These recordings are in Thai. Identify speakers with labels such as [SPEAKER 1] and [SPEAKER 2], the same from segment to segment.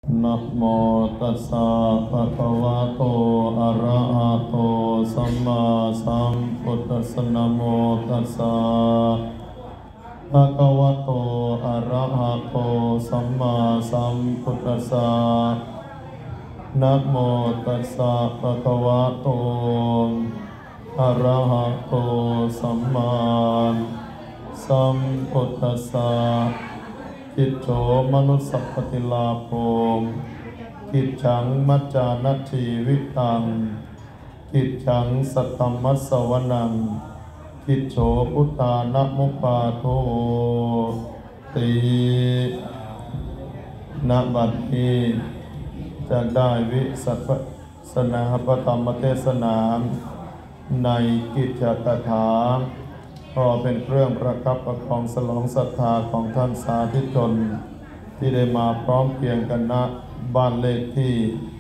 [SPEAKER 1] นะโมตัสสะภะคะวะโตอะระหะโตสัมมาสัมพุทธัสสะนะโมตัสสะภะคะวะโตอะระหะโตสัมมาสัมพุทธัสสะนะโมตัสสะภะคะวะโตอะระหะโตสัมมาสัมพุทธัสสะกิจโฉมนุสสัพพติลาโภกิจฉังมัจจานัตถีวิตังกิจฉังสัตตมัสสวนังกิจโฉพุทธานะมุปปาโทติณบัดนี้จะได้วิสัชสนาปธรรมเทศนาในกิจกถาก็เป็นเครื่องประคับประคองสลองศรัทธาของท่านสาธุชนที่ได้มาพร้อมเพรียงกันณบ้านเลขที่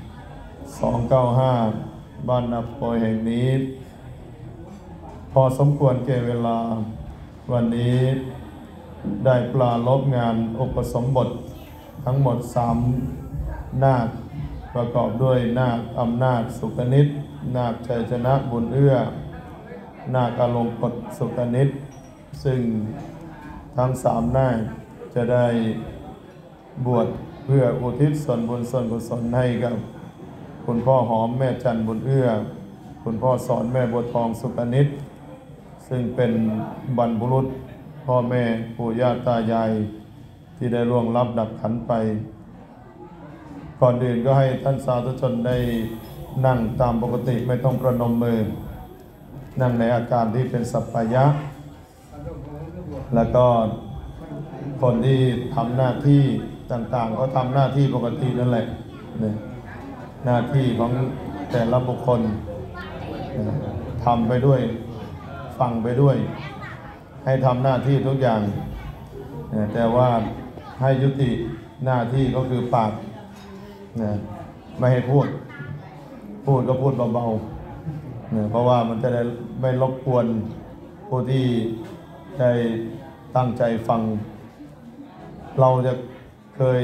[SPEAKER 1] 295บ้านนาโพยแห่งนี้ พอสมควรแก่เวลาวันนี้ได้ปลาลบงานอุปสมบททั้งหมด3นาคประกอบด้วยนาคอำนาจสุขนิตนาคชัยชนะบุญเอื้อนาคอลงกฎสุขนิตซึ่งทั้ง3นาคจะได้บวชเพื่ออุทิศส่วนบุญส่วนกุศลให้กับคุณพ่อหอมแม่จันบุญเอื้อคุณพ่อสอนแม่บัวทองสุขนิตซึ่งเป็นบรรพบุรุษพ่อแม่ปู่ย่าตายายที่ได้ล่วงลับดับขันไปก่อนอื่นก็ให้ท่านสาธุชนได้นั่งตามปกติไม่ต้องประนมมือนั่งในอาการที่เป็นสัปปายะแล้วก็คนที่ทำหน้าที่ต่างๆก็ทำหน้าที่ปกตินั่นแหละหน้าที่ของแต่ละบุคคลทำไปด้วยฟังไปด้วยให้ทำหน้าที่ทุกอย่างแต่ว่าให้ยุติหน้าที่ก็คือปากไม่ให้พูดก็พูดเบาๆเพราะว่ามันจะได้ไม่รบกวนผู้ที่ได้ตั้งใจฟังเราจะเคย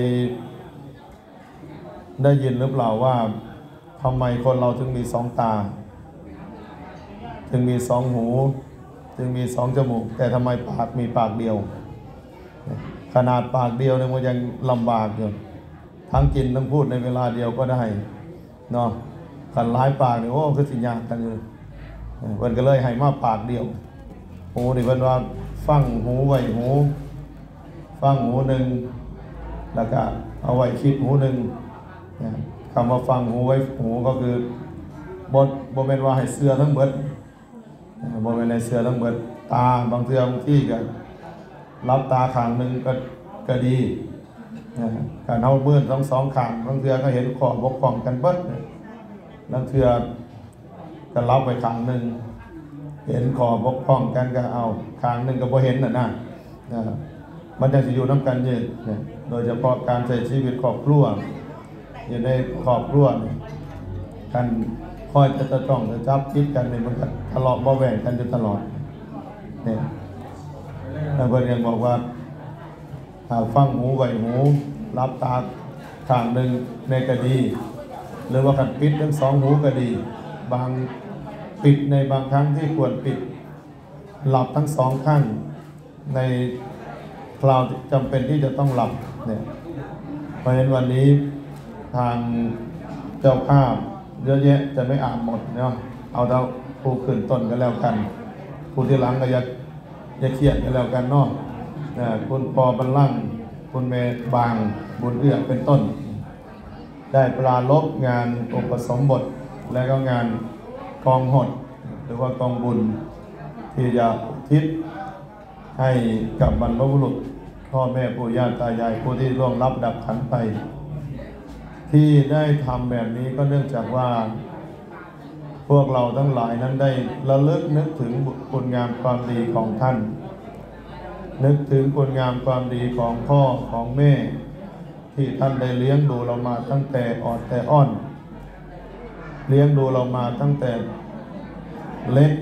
[SPEAKER 1] ได้ยินหรือเปล่าว่าทำไมคนเราถึงมี2 ตาถึงมี2 หูถึงมี2 จมูกแต่ทำไมปากมีปากเดียวขนาดปากเดียวเนี่ยมันยังลำบากอยู่ทั้งกินทั้งพูดในเวลาเดียวก็ได้เนาะขันหลายปากเนี่ยโอ้คือสิยากกันเลยเพิ่นก็เลยให้มาปากเดียวหูนี่เพิ่นว่าฟังหูไว้หูฟังหูหนึ่งแล้วก็เอาไว้คิดหูหนึ่งคำว่าฟังหูไว้หูก็คือบทเป็นว่าให้เสือทั้งเบิดบทเป็นในเสือทั้งเบิดตาบางเทื่อบางที่ก็รับตาข้างหนึ่งก็ดีการเอามือทั้ง2 ข้างบางเทื่อก็เห็นข้อบกพร่องกันเบิดบางเทื่อก็รับไปข้างหนึ่งเห็นข้อบกพร่องกันก็เอาข้างหนึ่งก็บ่เห็นน่ะมันจะอยู่น้ำกันยืดโดยเฉพาะการใช้ชีวิตครอบครัวอยู่ในครอบครัวกันคอยจะต้องจะจับคิดกันเนี่ยมันก็ทะเลาะเบาแหว่งกันอยู่ตลอดเนี่ยแล้วเพื่อนยังบอกว่าฟังหูไว้หูรับตาข้างหนึ่งในก็ดีหรือว่าขันปิดทั้ง2 หูก็ดีบางปิดในบางครั้งที่ควรปิดหลับทั้ง2 ข้างในคราวจำเป็นที่จะต้องหลับเนี่ยเพราะฉะนั้นวันนี้ทางเจ้าภาพเยอะแยะจะไม่อ่านหมดเนาะเอาเท่าผู้ขึ้นต้นกันแล้วกันผู้ที่หลังก็อย่าเครียดกันแล้วกันเนาะคุณปอบรรลังคุณเมย์บางบุญเอื้อเป็นต้นได้ปราลบงานอุปสมบทและก็งานกองหดหรือว่ากองบุญที่จะทิศให้กับบรรพบุรุษพ่อแม่ปู่ย่าตายายผู้ที่ล่วงลับดับขันไปที่ได้ทำแบบนี้ก็เนื่องจากว่าพวกเราทั้งหลายนั้นได้ระลึกนึกถึงคุณงามความดีของท่านนึกถึงคุณงามความดีของพ่อของแม่ที่ท่านได้เลี้ยงดูเรามาตั้งแต่ออดแต่อ้อนเลี้ยงดูเรามาตั้งแต่เล็ก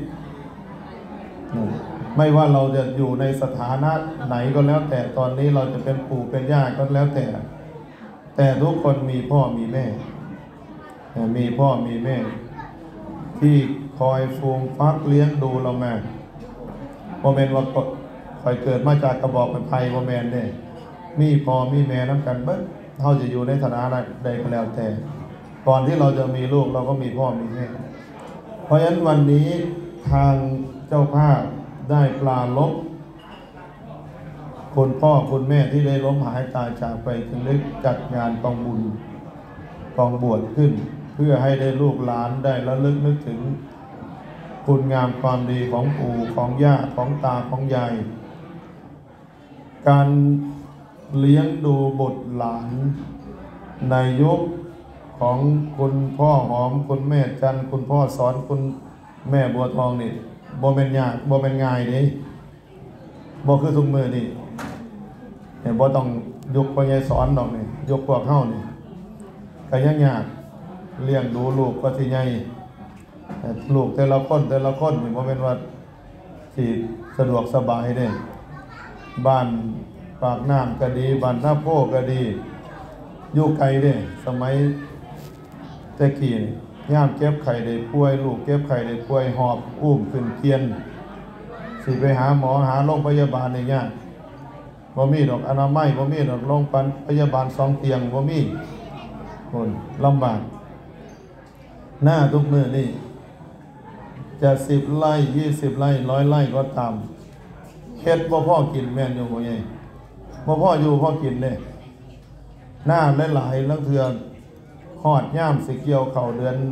[SPEAKER 1] ไม่ว่าเราจะอยู่ในสถานะไหนก็แล้วแต่ตอนนี้เราจะเป็นปู่เป็นย่าก็แล้วแต่แต่ทุกคนมีพ่อมีแม่มีพ่อมีแม่ที่คอยฟูมฟักเลี้ยงดูเรามาโมเมนต์ว่าคอยเกิดมาจากกระบอกไม้ไผ่โมเมนต์เนี่ยมีพ่อมีแม่น้ำกันเบิ้ลเขาจะอยู่ในฐานะใดก็แล้วแต่ก่อนที่เราจะมีลูกเราก็มีพ่อมีแม่เพราะฉะนั้นวันนี้ทางเจ้าภาพได้ปลาลบคุณพ่อคุณแม่ที่ได้ล้มหายตายจากไปจึงได้จัดงานกองบุญกองบวชขึ้นเพื่อให้ได้ลูกหลานได้ระลึกนึกถึงคุณงามความดีของปู่ของย่าของตาของยายการเลี้ยงดูบุตรหลานในยุคของคุณพ่อหอมคุณแม่จันคุณพ่อสอนคุณแม่บัวทองนี่บ่เป็นยากบ่เป็นง่ายนี่บ่คือทุกมือนี่เนี่ยบ่ต้องยกพ่อใหญ่สอนดอกนี่ยกพวกเฮานี่ก็ยังยากเลี้ยงดูลูกก็สิใหญ่ลูกแต่ละคนนี่บ่แม่นว่าสิสะดวกสบายเด้บ้านปากน้ำก็ดีบ้านท่าโพก็ดีอยู่ไกลเด้สมัยแต่กี้ย่ามเก็บไข่ได้ป่วยลูกเก็บไข่ได้ป่วยหอบอุ้มขึ้นเตียนสิไปหาหมอหาโรงพยาบาลนี่ยากบ่มีดอกอนามัยบ่มีดอกโรงพยาบาล2เตียงบ่มีคนลำบากหน้าทุกมื้อนี่จะ10 ไร่20 ไร่100 ไร่ก็ตามเฮ็ดบ่พอกินแม่นอยู่บ่ใหญ่บ่พออยู่พอกินเด้หน้าหลายๆลังเทื่อฮอดย่ามสิเกี่ยวเข้าเดือน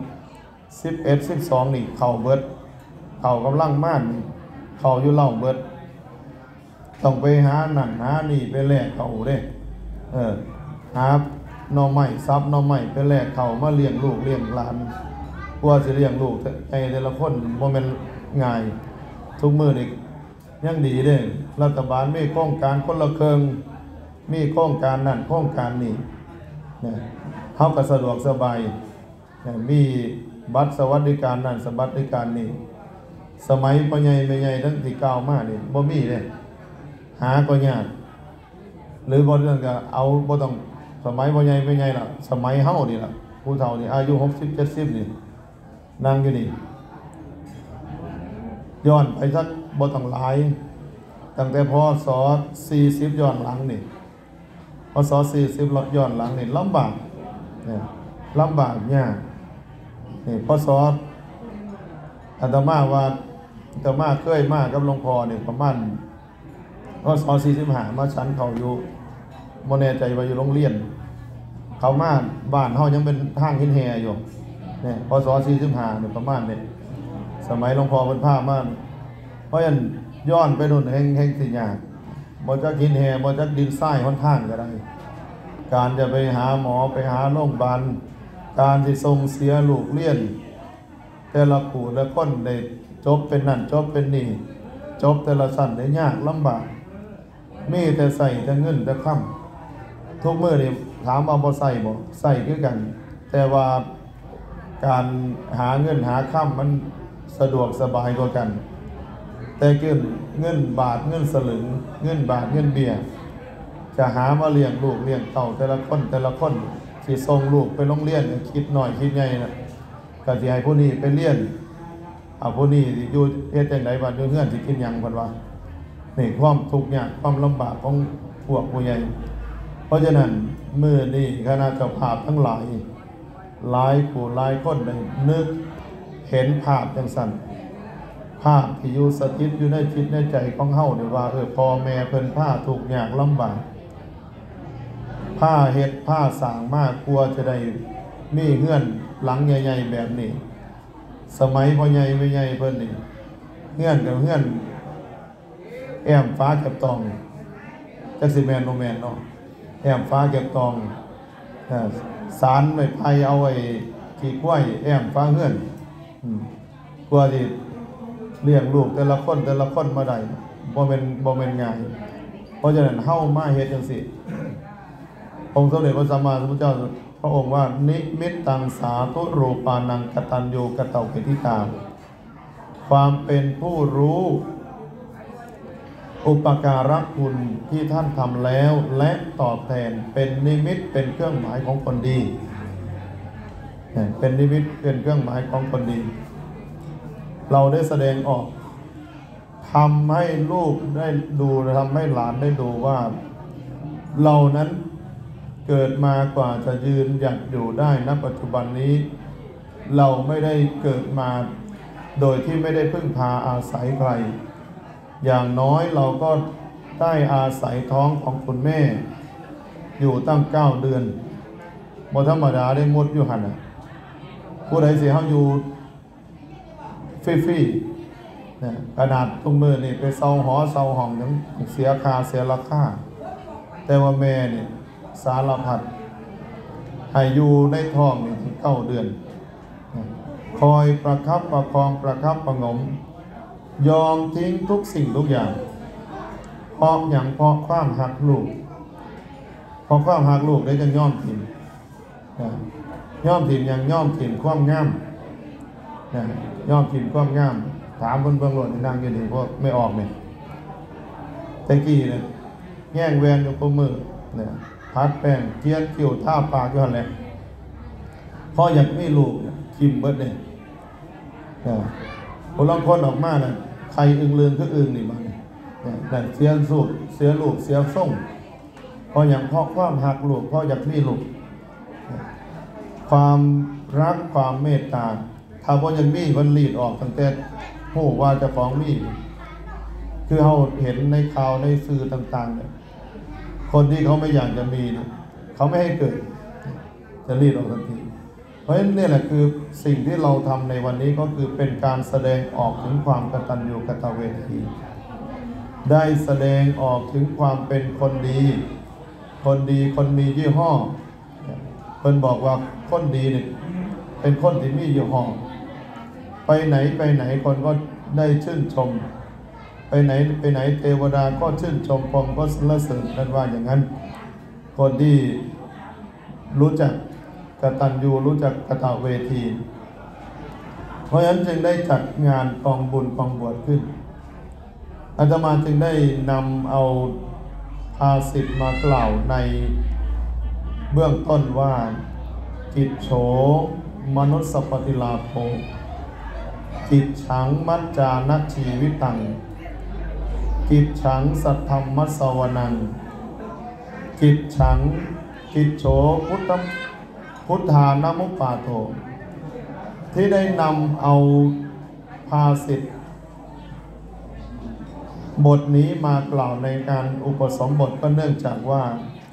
[SPEAKER 1] 11 12นี่เข้าเบิดเข้ากำลังม่านเข้าอยู่เล่าเบิดต้องไปหานั่นหานี่ไปแลกเข้าเด้หาหน่อไม้ซับหน่อไม้ไปแลกเข้ามาเลี้ยงลูกเลี้ยงหลานกว่าสิเลี้ยงลูกแต่ละคนบ่แม่นง่ายทุกมื้อนี่ยังดีเด้รัฐบาลมีโครงการคนละครึ่งมีโครงการนั่นโครงการนี้เนี่ยเฮาก็สะดวกสบายมีบัตรสวัสดิการนั่นสวัสดิการนี้สมัยพ่อใหญ่แม่ใหญ่ทั้งที่กล่าวมานี่บ่มีเด้หาก็ยากหรือบ่นั่นก็เอาบ่ต้องสมัยพ่อใหญ่แม่ใหญ่ล่ะสมัยเฮานี่ล่ะผู้เฒ่านี่อายุ60 70นี่นั่งอยู่นี่ย้อนไปสักบ่ต้องหลายตั้งแต่พศ40ย้อนหลังนี่พศ40ย้อนหลังนี่ลำบากเนี่ยลำบากยากนี่พศอาตมาว่าอาตมาเคยมากับหลวงพ่อนี่ประมาณพศ45มาชั้นเขาอยู่บ่แน่ใจว่าอยู่โรงเรียนเขามาบ้านเฮายังเป็นทางหินแฮอยู่เนี่ยพศ45นี่ประมาณนี้สมัยหลวงพ่อเพิ่นพามาเพราะฉะนั้นย้อนไปนู่นแห่งสิยากบ่จักหินแฮบ่จักดินทรายหนทางก็ได้การจะไปหาหมอไปหาโรงพยาบาลการที่ส่งเสียลูกเรียนแต่ละผู้ละคนได้จบเป็นนั่นจบเป็นนี่จบแต่ละสั้นได้ยากลำบากมีแต่ใส่แต่เงินแต่ค่ำทุกมื้อนี่ถามว่าบ่ใส่บ่ใส่คือกันแต่ว่าการหาเงินหาค่ำมันสะดวกสบายกว่ากันแต่เงินบาทเงินสลึงเงินบาทเงินเบี้ยจะหามาเลี้ยงลูกเลี้ยงเต่าแต่ละคนสิส่งลูกไปโรงเรียนคิดหน่อยคิดใหญ่น่ะก็สิให้ผู้นี้ไปเรียนเอาผู้นี้อยู่เฮ็ดจังได๋บัดอยู่เฮือนสิกินหยังเพิ่นว่านี่ความทุกข์ยากความลำบากของพวกผู้ใหญ่เพราะฉะนั้นมื้อนี้คณะเจ้าภาพทั้งหลายผู้หลายคนได้นึกเห็นภาพจังซั่นภาพที่อยู่สถิตอยู่ในจิตในใจของเฮานี่ว่าพ่อแม่เพิ่นพาทุกข์ยากลำบากผ้าเฮ็ดผ้าสร้างมากกลัวจะได้มีเฮือนหลังใหญ่ๆแบบนี้สมัยพ่อใหญ่แม่ใหญ่เพิ่นนี่เฮือนกับเฮือนแอมฟ้าเก็บตองจักสิแม่นบ่แม่นเนาะแอมฟ้าเก็บตองสารไม้ไผ่เอาไว้ที่กล้วยแอมฟ้าเฮือนกลัวสิเลี้ยงลูกแต่ละคนมาได้บ่แม่นง่ายเพราะฉะนั้นเฮามาเฮ็ดจังซี่องค์สมเด็จพระสัมมาสัมพุทธเจ้าพระองค์ว่านิมิตตังสาธุรูปานังกตัญญูกตเวทิตาความเป็นผู้รู้อุปการะคุณที่ท่านทำแล้วและตอบแทนเป็นนิมิตเป็นเครื่องหมายของคนดีเป็นนิมิตเป็นเครื่องหมายของคนดีเราได้แสดงออกทำให้ลูกได้ดูทำให้หลานได้ดูว่าเรานั้นเกิดมากว่าจะยืนหยัดอยู่ได้ณปัจจุบันนี้เราไม่ได้เกิดมาโดยที่ไม่ได้พึ่งพาอาศัยใครอย่างน้อยเราก็ได้อาศัยท้องของคุณแม่อยู่ตั้ง9 เดือนบ่ธรรมดาได้หมดอยู่หันผู้ใดสิเฮาอยู่ฟรีๆนะขนาดทุกมื้อนี่ไปเซาหอเซาห้องยังเสียค่าเสียราคาแต่ว่าแม่นี่สารพัดให้อยู่ในท้องนี่ถึง9 เดือนคอยประคับประคองประคับประงมยอมทิ้งทุกสิ่งทุกอย่างเพราะอย่างเพราะความหักลูกเพราะความหักลูกได้จะย่อมถิ่มย่อมถิ่มอย่างย่อมถิ่มความงามย่อมถิ่มความงามถามคนเบื้องหลังที่นั่งอยู่นี่พวกไม่ออกเนี่ยตะกี้เนี่ยแย่งแวนอยู่กับมือเนี่ยพัดแป้งเทียนคิ้วท่าปากอยู่หันแหละพออยากมีลูกทิมเบิดเนี่ยคนลองคนออกมาเนี่ยใครอึงเลือนก็อึงนี่บ้างแต่เสียสูบเสียลูกเสียส่งพออย่างเพราะความหักลูกเพราะอยากมีลูกความรักความเมตตาถ้าพอยังมีมันลีดออกตั้งแต่โหว่าจะฟ้องมีคือเราเห็นในข่าวในสื่อต่างๆเนี่ยคนที่เขาไม่อยากจะมีเขาไม่ให้เกิดจะลีดออกทันทีเพราะฉะนั้นนี่แหละคือสิ่งที่เราทำในวันนี้ก็คือเป็นการแสดงออกถึงความกตัญญูกตเวทีได้แสดงออกถึงความเป็นคนดีคนมียี่ห้อเพิ่นบอกว่าคนดีเนี่ยเป็นคนที่มียี่ห้อไปไหนคนก็ได้ชื่นชมไปไหนเทวดาก็ชื่นชมพรหมก็สรรเสริญกันว่าอย่างนั้นคนที่รู้จักกตัญญูรู้จักกตเวทีเพราะฉะนั้นจึงได้จัดงานกองบุญกองบวชขึ้นอาตมาจึงได้นำเอาภาษิตมากล่าวในเบื้องต้นว่ากิจโฉมนุสสปฏิลาโภกิจฉังมัจจานัชชีวิตังกิจฉังสัทธรรมมัสสวนังกิจฉังกิจโฉพุทธานามุปปาโทที่ได้นำเอาภาษิตบทนี้มากล่าวในการอุปสมบทก็เนื่องจากว่า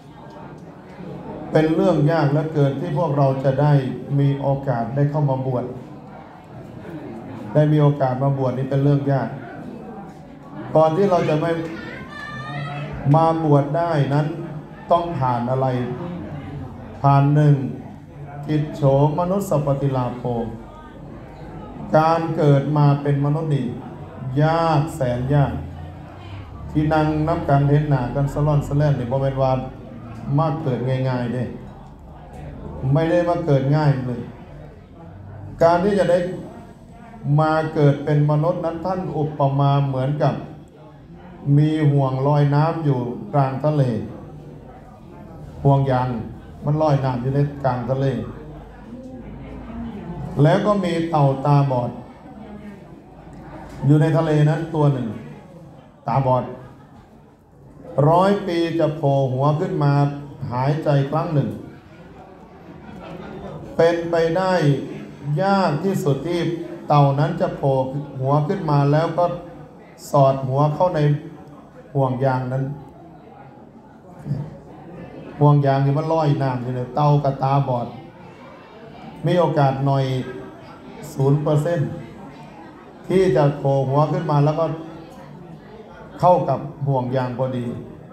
[SPEAKER 1] เป็นเรื่องยากเหลือเกินที่พวกเราจะได้มีโอกาสได้เข้ามาบวชได้มีโอกาสมาบวชนี่เป็นเรื่องยากก่อนที่เราจะไม่มาบวชได้นั้นต้องผ่านอะไรผ่านหนึ่งกิจโฉมนุสสปฏิลาโภการเกิดมาเป็นมนุษย์นี่ยากแสนยากที่นั่งนับกันเห็นหน้ากันสล่อนสแล่นนี่บ่เป็นว่ามาเกิดง่ายๆเด้ไม่ได้มาเกิดง่ายเลยการที่จะได้มาเกิดเป็นมนุษย์นั้นท่านอุปมาเหมือนกับมีห่วงลอยน้ำอยู่กลางทะเลห่วงยางมันลอยน้ำอยู่ในกลางทะเลแล้วก็มีเต่าตาบอดอยู่ในทะเลนั้นตัวหนึ่งตาบอด100 ปีจะโผล่หัวขึ้นมาหายใจครั้งหนึ่งเป็นไปได้ยากที่สุดที่เต่านั้นจะโผล่หัวขึ้นมาแล้วก็สอดหัวเข้าในห่วงยางนั้นห่วงยางที่มันลอยน้ำอยู่เลยเต่ากับตาบอดมีโอกาสหน่อย 0% ที่จะโผล่หัวขึ้นมาแล้วก็เข้ากับห่วงยางพอดี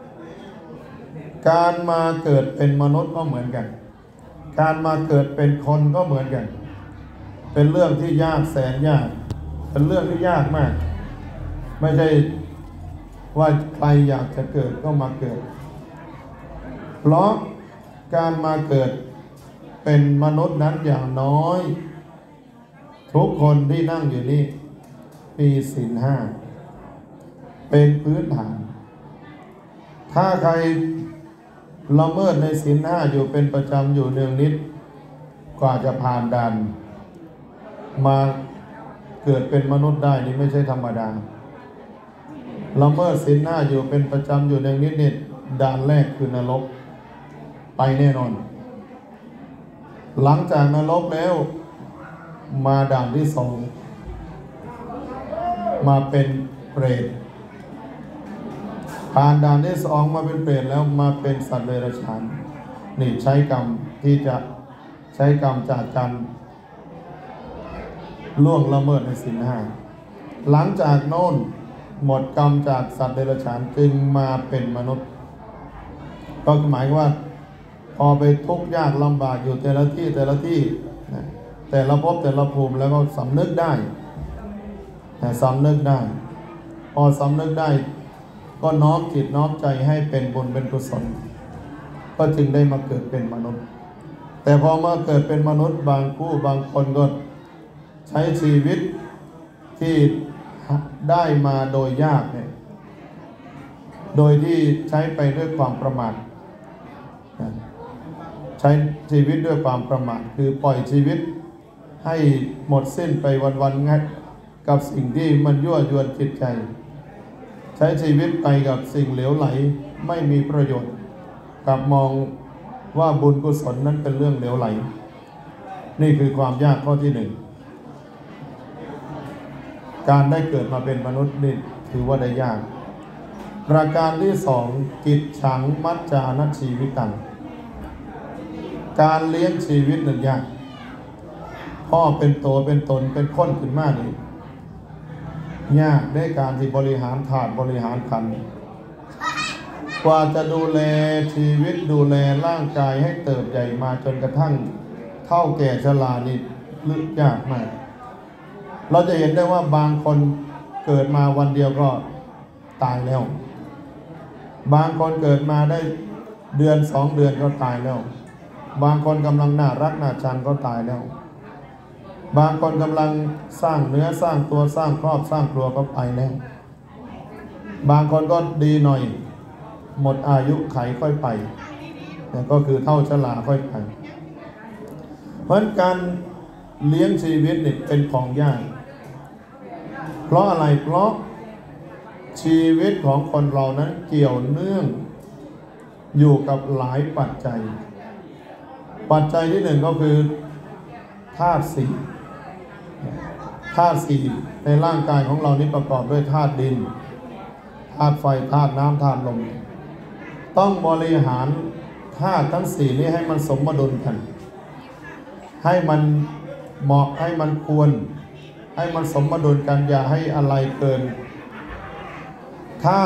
[SPEAKER 1] การมาเกิดเป็นมนุษย์ก็เหมือนกันการมาเกิดเป็นคนก็เหมือนกันเป็นเรื่องที่ยากแสนยากเป็นเรื่องที่ยากมากไม่ใช่ว่าใครอยากจะเกิดก็มาเกิดเพราะการมาเกิดเป็นมนุษย์นั้นอย่างน้อยทุกคนที่นั่งอยู่นี่มีศีล 5 เป็นพื้นฐานถ้าใครละเมิดในศีล5อยู่เป็นประจำอยู่เนืองนิดกว่าจะผ่านด่านมาเกิดเป็นมนุษย์ได้นี่ไม่ใช่ธรรมดาละเมิดศีล5อยู่เป็นประจำอยู่เนืองนิดนี่ด่านแรกคือนรกไปแน่นอนหลังจากนรกแล้วมาด่านที่2มาเป็นเปรตผ่านด่านที่2มาเป็นเปรตแล้วมาเป็นสัตว์เดรัจฉานนี่ใช้กรรมที่จะใช้กรรมจากการล่วงละเมิดในศีล5หลังจากโน้นหมดกรรมจากสัตว์เดรัจฉานจึงมาเป็นมนุษย์ก็หมายว่าพอไปทุกข์ยากลำบากอยู่แต่ละที่แต่ละภพแต่ละภูมิแล้วก็สำนึกได้สำนึกได้พอสำนึกได้ก็น้อมจิตน้อมใจให้เป็นบุญเป็นกุศลก็จึงได้มาเกิดเป็นมนุษย์แต่พอมาเกิดเป็นมนุษย์บางผู้บางคนก็ใช้ชีวิตที่ได้มาโดยยากเนี่ยโดยที่ใช้ไปด้วยความประมาทใช้ชีวิตด้วยความประมาทคือปล่อยชีวิตให้หมดสิ้นไปวันๆงัดกับสิ่งที่มันยั่วยวนจิตใจใช้ชีวิตไปกับสิ่งเหลวไหลไม่มีประโยชน์กับมองว่าบุญกุศลนั้นเป็นเรื่องเหลวไหลนี่คือความยากข้อที่1การได้เกิดมาเป็นมนุษย์นี่ถือว่าได้ยากประการที่2กิจฉังมัจจานชีวิตังการเลี้ยงชีวิตนั้นยากพ่อเป็นตัวเป็นตนเป็นคนขึ้นมานี่ยากได้การที่บริหารถาดบริหารขันกว่าจะดูแลชีวิตดูแลร่างกายให้เติบใหญ่มาจนกระทั่งเฒ่าแก่ชรานี่ลึกยากมากเราจะเห็นได้ว่าบางคนเกิดมาวันเดียวก็ตายแล้วบางคนเกิดมาได้เดือน2 เดือนก็ตายแล้วบางคนกำลังน่ารักน่าชังก็ตายแล้วบางคนกำลังสร้างเนื้อสร้างตัวสร้างครอบสร้างครัวก็ไปแล้วบางคนก็ดีหน่อยหมดอายุไขค่อยไปแต่ก็คือเท่าชราค่อยไปเพราะการเลี้ยงชีวิตนี่เป็นของยากเพราะอะไรเพราะชีวิตของคนเรานั้นเกี่ยวเนื่องอยู่กับหลายปัจจัยที่1ก็คือธาตุ4ในร่างกายของเรานี้ประกอบด้วยธาตุดินธาตุไฟธาตุน้ำธาตุลมต้องบริหารธาตุทั้ง4นี้ให้มันสมดุลกันให้มันเหมาะให้มันควรให้มันสมดุลกันอย่าให้อะไรเกินถ้า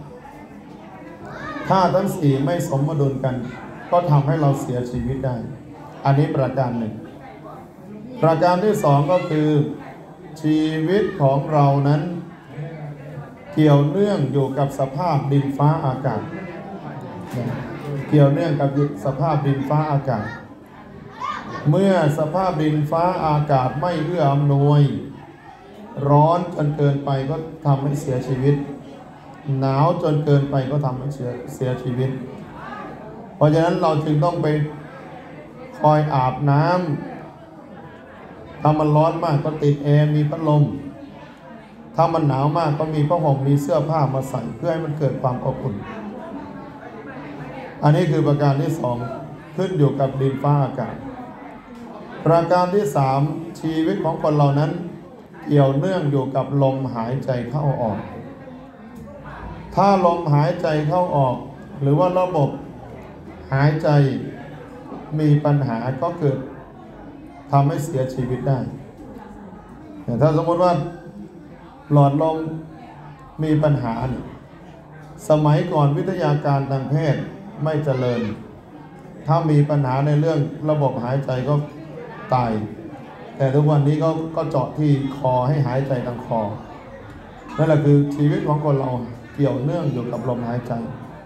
[SPEAKER 1] ทั้ง4ไม่สมดุลกันก็ทำให้เราเสียชีวิตได้อันนี้ประการหนึ่งประการที่2ก็คือชีวิตของเรานั้นเกี่ยวเนื่องอยู่กับสภาพดินฟ้าอากาศเกี่ยวเนื่องกับสภาพดินฟ้าอากาศเมื่อสภาพดินฟ้าอากาศไม่เอื้ออำนวยร้อนจนเกินไปก็ทำให้เสียชีวิตหนาวจนเกินไปก็ทำให้เสียชีวิตเพราะฉะนั้นเราจึงต้องไปคอยอาบน้ำถ้ามันร้อนมากก็ติดแอร์มีพัดลมถ้ามันหนาวมากก็มีผ้าห่มมีเสื้อผ้ามาใส่เพื่อให้มันเกิดความอบอุ่นอันนี้คือประการที่2ขึ้นอยู่กับดินฟ้าอากาศประการที่3ชีวิตของคนเรานั้นเกี่ยวเนื่องอยู่กับลมหายใจเข้าออกถ้าลมหายใจเข้าออกหรือว่าระบบหายใจมีปัญหาก็เกิดทำให้เสียชีวิตได้แต่ถ้าสมมติว่าหลอดลมมีปัญหาเนี่ยสมัยก่อนวิทยาการทางแพทย์ไม่เจริญถ้ามีปัญหาในเรื่องระบบหายใจก็ตายแต่ทุกวันนี้ก็เจาะที่คอให้หายใจทางคอนั่นแหละคือชีวิตของคนเราเกี่ยวเนื่องอยู่กับลมหายใจ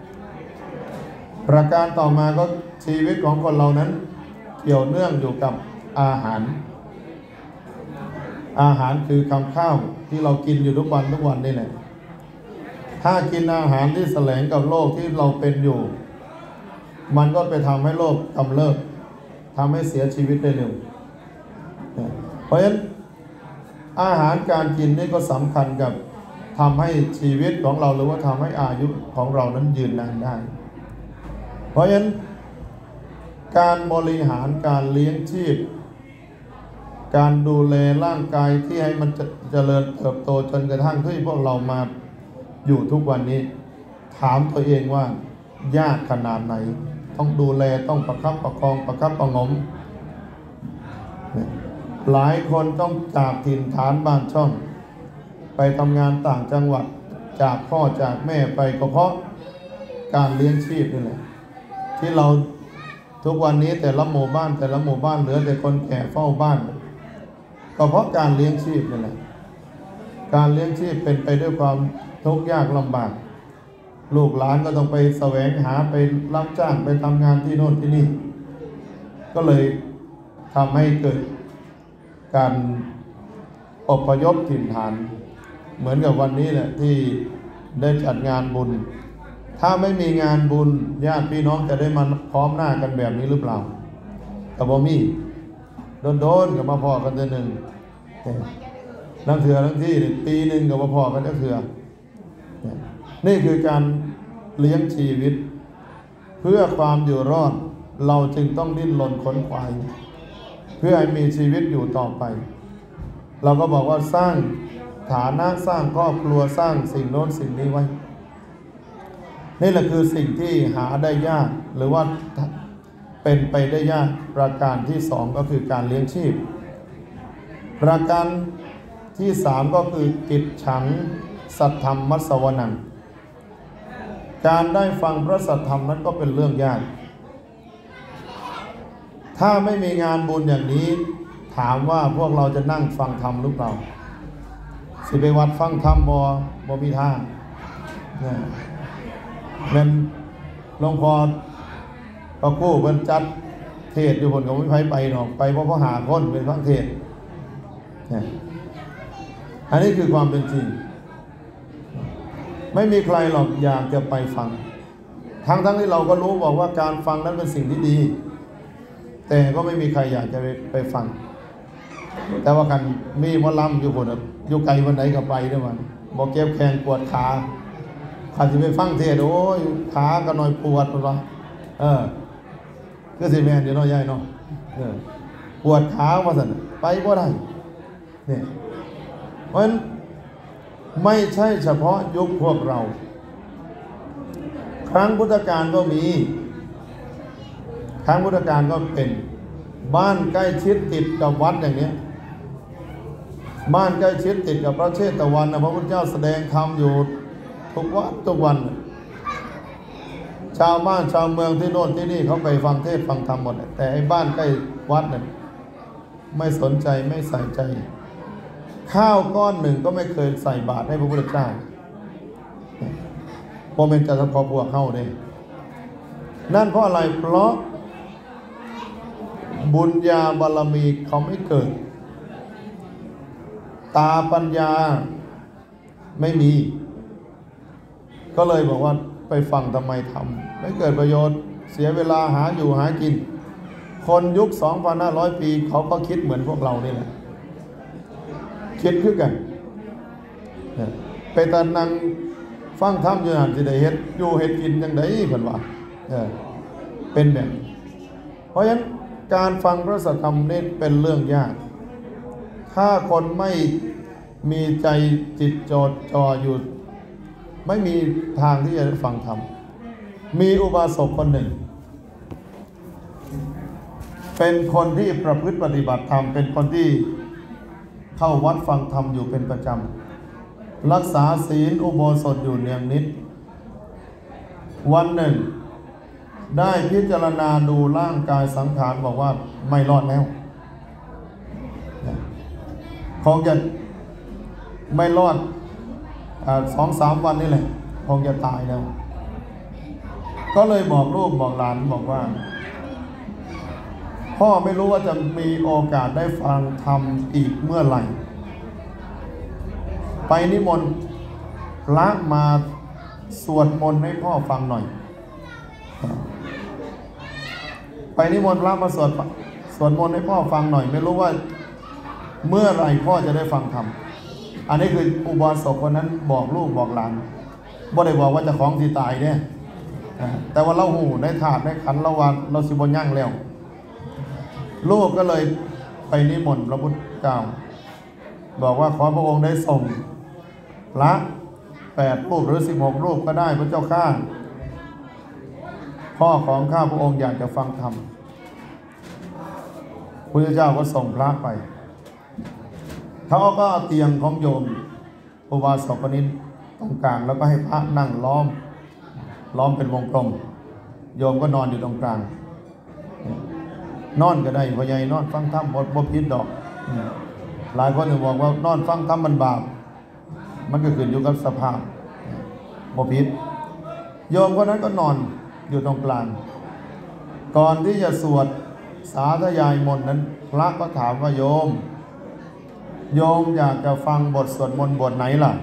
[SPEAKER 1] ประการต่อมาก็ชีวิตของคนเรานั้นเกี่ยวเนื่องอยู่กับอาหารคือคำข้าวที่เรากินอยู่ทุกวันนี่แหละถ้ากินอาหารที่แสลงกับโรคที่เราเป็นอยู่มันก็ไปทำให้โรคกำเริบทำให้เสียชีวิตได้เร็วเพราะฉะนั้นอาหารการกินนี่ก็สำคัญกับทำให้ชีวิตของเราหรือว่าทำให้อายุของเรานั้นยืนนานได้เพราะฉะนั้นการบริหารการเลี้ยงชีพการดูแลร่างกายที่ให้มันเจริญเติบโตจนกระทั่งที่พวกเรามาอยู่ทุกวันนี้ถามตัวเองว่ายากขนาดไหนต้องดูแลต้องประคับประคองประคับประงมหลายคนต้องจากถิ่นฐานบ้านช่องไปทำงานต่างจังหวัดจากพ่อจากแม่ไปก็เพราะการเลี้ยงชีพนี่แหละที่เราทุกวันนี้แต่ละหมู่บ้านเหลือแต่คนแก่เฝ้าบ้านก็เพราะการเลี้ยงชีพนี่แหละการเลี้ยงชีพเป็นไปด้วยความทุกข์ยากลำบากลูกหลานก็ต้องไปแสวงหาไปรับจ้างไปทำงานที่โน่นที่นี่ก็เลยทำให้เกิดการอพยพถิ่นฐานเหมือนกับวันนี้แหละที่ได้จัดงานบุญถ้าไม่มีงานบุญญาติพี่น้องจะได้มาพร้อมหน้ากันแบบนี้หรือเปล่ากับบ่มีโดนกับมาพอกันเดือนหนึ่งนั่งเถื่อทั้งที่ปีหนึ่งกับมาพอกันก็เถื่อนี่คือการเลี้ยงชีวิตเพื่อความอยู่รอดเราจึงต้องดิ้นรนขนขวายเพื่อให้มีชีวิตอยู่ต่อไปเราก็บอกว่าสร้างฐานะสร้างครอบครัวสร้างสิ่งโน้นสิ่งนี้ไว้นี่แหละคือสิ่งที่หาได้ยากหรือว่าเป็นไปได้ยากประการที่สองก็คือการเลี้ยงชีพประการที่สามก็คือกิจฉังสัทธรรมมัสสวนังการได้ฟังพระสัทธรรมนั้นก็เป็นเรื่องยากถ้าไม่มีงานบุญอย่างนี้ถามว่าพวกเราจะนั่งฟังธรรมหรือเปล่าสิไปวัดฟังธรรมบ่มีทางเนี่ยเป็นหลวงพ่อพระครูเพิ่นจัดเทศอยู่คนก็ไม่ไปหรอกไปเพราะหาคนเป็นฟังเทศเนี่ยอันนี้คือความเป็นจริงไม่มีใครหรอกอยากจะไปฟังทั้งที่เราก็รู้บอกว่าการฟังนั้นเป็นสิ่งที่ดีแต่ก็ไม่มีใครอยากจะไปฟังแต่ว่ากันมีหมอลำอยู่คนอยู่ไกลวันไหนก็ไปด้วยมันบอกเก็บแขนปวดขาขาดจะไปฟังเทศโอ้ยขาก็หน่อยปวดหมดวะก็สิแม่นอยู่น้อยใหญ่เนาะปวดขาว่าสั่นไปบ่ได้เนี่ยเพราะฉะนั้นไม่ใช่เฉพาะยุคพวกเราครั้งพุทธกาลก็มีครั้งพุทธกาลก็เป็นบ้านใกล้ชิดติดกับวัดอย่างนี้บ้านใกล้ชิดติดกับพระเชตวันนะพระพุทธเจ้าแสดงธรรมอยู่ทุกวัดทุกวันชาวบ้านชาวเมืองที่โน่นที่นี่เขาไปฟังเทศฟังธรรมหมดแต่ไอ้บ้านใกล้วัดเนี่ยไม่สนใจไม่ใส่ใจข้าวก้อนหนึ่งก็ไม่เคยใส่บาตรให้พระพุทธเจ้าโมเมนต์จะพอพวกเข้าเลยนั่นเพราะอะไรเพราะบุญญาบารมีเขาไม่เกิดตาปัญญาไม่มีก็เลยบอกว่าไปฟังทำไมทำไม่เกิดประโยชน์เสียเวลาหาอยู่หากินคนยุค 2,500 ปีเขาก็คิดเหมือนพวกเรานี่แหละคิดคือกันไปตอนนั่งฟังธรรมอยู่นั่นสิได้เฮ็ดอยู่เฮ็ดกินจังได๋เพิ่นว่าเป็นแบบเพราะฉะนั้นการฟังพระสัทธรรมนี่เป็นเรื่องยากถ้าคนไม่มีใจจิตจดจ่ออยู่ไม่มีทางที่จะฟังธรรมมีอุบาสกคนหนึ่งเป็นคนที่ประพฤติปฏิบัติธรรมเป็นคนที่เข้าวัดฟังธรรมอยู่เป็นประจำรักษาศีลอุโบสถอยู่เนืองนิดวันหนึ่งได้พิจารณาดูร่างกายสังขารบอกว่าไม่รอดแล้วคงจะไม่รอด2-3 วันนี่แหละคงจะตายแล้วก็เลยบอกลูกบอกหลานบอกว่าพ่อไม่รู้ว่าจะมีโอกาสได้ฟังธรรมอีกเมื่อไหร่ไปนิมนต์พระมาสวดมนต์ให้พ่อฟังหน่อยไปนิมนต์พระมาสวดมนต์ให้พ่อฟังหน่อยไม่รู้ว่าเมื่อไรพ่อจะได้ฟังธรรมอันนี้คืออุบาสกคนนั้นบอกลูกบอกหลานบ่ได้บอกว่าจะของสิตายเนี่ยแต่ว่าเราหูได้ถาดได้ขันเราวันเราสิบนยั่งแล้วลูกก็เลยไปนิมนต์พระพุทธเจ้าบอกว่าขอพระองค์ได้ส่งพระ8 รูปหรือ16 รูปก็ได้พระเจ้าข้าพ่อของข้าพระองค์อยากจะฟังธรรมพระเจ้าก็ส่งพระไปเขาก็เตียงของโยมอุบาสกคนนี้ตรงกลางแล้วก็ให้พระนั่งล้อมเป็นวงกลมโยมก็นอนอยู่ตรงกลางนอนก็ได้พ่อใหญ่นอนฟังธรรมบ่ผิดดอกหลายคนจะบอกว่านอนฟังธรรมมันบาปมันก็ขึ้นอยู่กับสภาพบ่ผิดโยมคนนั้นก็นอนอยู่ตรงกลางก่อนที่จะสวดสาธยายมนต์นั้นพระก็ถามว่าโยมอยากจะฟังบทสวดมนต์บทไหนล่ะ